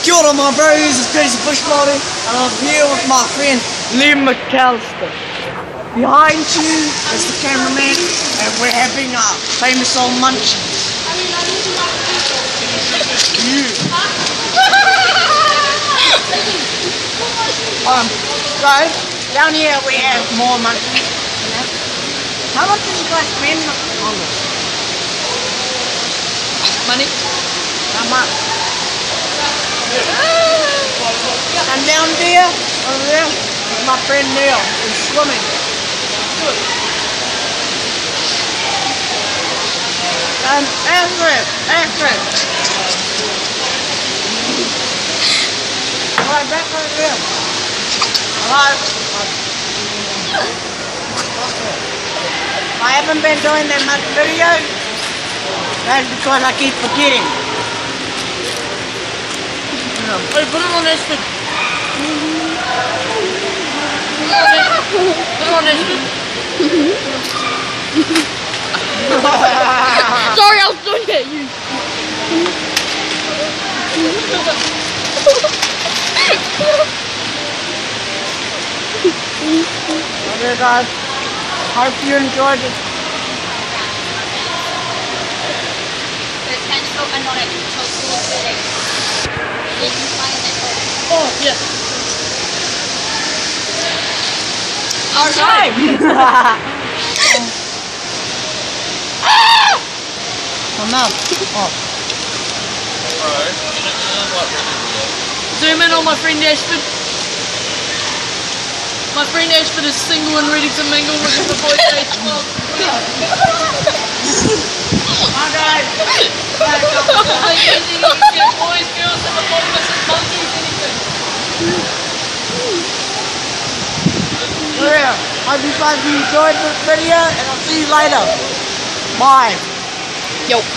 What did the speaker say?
Kiaora my bros, it's Crazy Bushclothing and I'm here with my friend Liam McAllister. Behind you is the cameraman and we're having our famous old munchies. Guys, down here we have more munchies. How much did you guys spend on this? Money? How much? And down there, over there, is my friend Neil, who's swimming. Good. And Astrid. Alright, back over there. Alright. I haven't been doing that much videos. That's because I keep forgetting. Hey, put it on Astrid. Put it on Astrid. Sorry, I was looking at you. Okay guys, hope you enjoyed it. Oh, yeah. Alright! Oh no. Oh. Zoom in on my friend Ashford. My friend Ashford is single and ready to mingle with the boys' face club. Hi guys! Anything you can get boys, girls, and the boys, monkeys, anything. Yeah, hope you guys enjoyed this video and I'll see you later. Bye. Yo.